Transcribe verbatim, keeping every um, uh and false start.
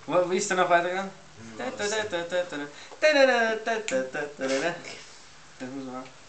Wie ist der noch weitergegangen? Hm, Das muss man.